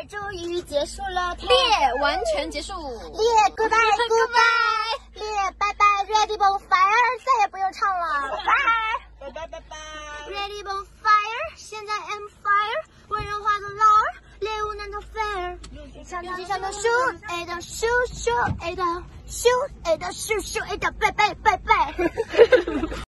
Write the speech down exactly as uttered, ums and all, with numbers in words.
终于结束了， 猎完全结束。 猎 goodbye goodbye， 猎拜拜 ，Ready bonfire， 再也不用唱了，拜拜拜拜拜拜。 Ready bonfire， 现在 I'm fire， 温柔化作 lover， 猎物难逃 fair， 地上的 shoot A 的 shoot shoot A 的 shoot A 的 shoot shoot A 的拜拜拜拜。